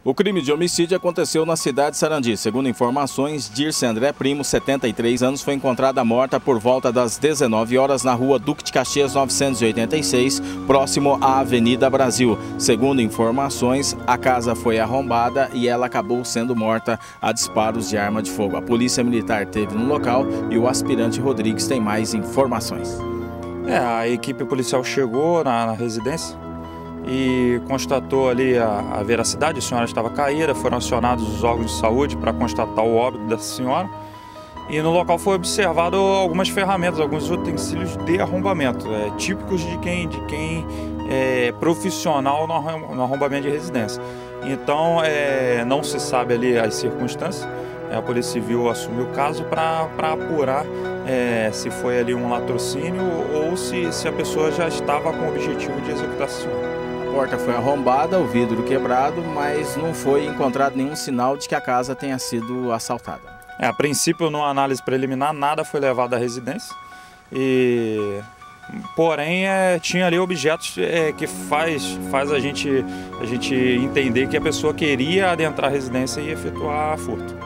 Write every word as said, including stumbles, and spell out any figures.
O crime de homicídio aconteceu na cidade de Sarandi. Segundo informações, Dirce André Primo, setenta e três anos, foi encontrada morta por volta das dezenove horas na rua Duque de Caxias novecentos e oitenta e seis, próximo à Avenida Brasil. Segundo informações, a casa foi arrombada e ela acabou sendo morta a disparos de arma de fogo. A polícia militar esteve no local e o aspirante Rodrigues tem mais informações. É, a equipe policial chegou na, na residência e constatou ali a, a veracidade. A senhora estava caída, foram acionados os órgãos de saúde para constatar o óbito dessa senhora. E no local foi observado algumas ferramentas, alguns utensílios de arrombamento, é, típicos de quem, de quem é profissional no arrombamento de residência. Então, é, não se sabe ali as circunstâncias. A Polícia Civil assumiu o caso para apurar é, se foi ali um latrocínio ou se, se a pessoa já estava com o objetivo de executar essa senhora. A porta foi arrombada, o vidro quebrado, mas não foi encontrado nenhum sinal de que a casa tenha sido assaltada. É, a princípio, numa análise preliminar, nada foi levado à residência. E, porém, é, tinha ali objetos é, que faz, faz a gente, a gente entender que a pessoa queria adentrar a residência e efetuar furto.